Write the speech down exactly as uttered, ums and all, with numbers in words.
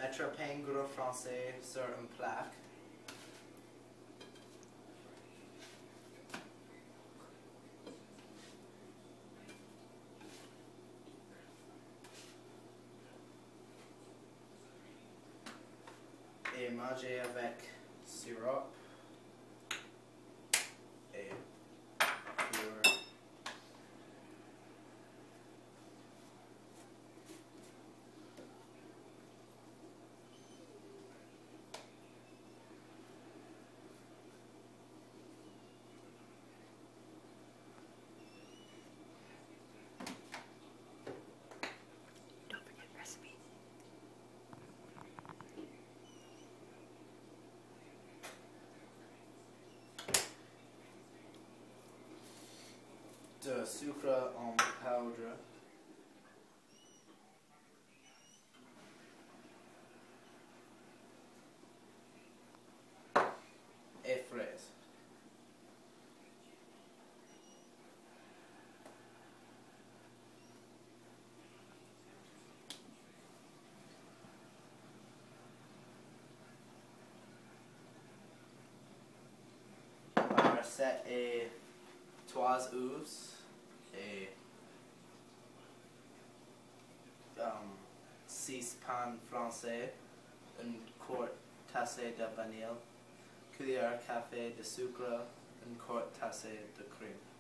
Mettre pain gros français sur une plaque. Et manger avec sirop et beurre. Don't forget recipe. De sucre en poudre. Et fraises. La recette est trois œufs et um, six pains français, une quart tassée de vanille, cuillère café de sucre, une quart tassée de crème.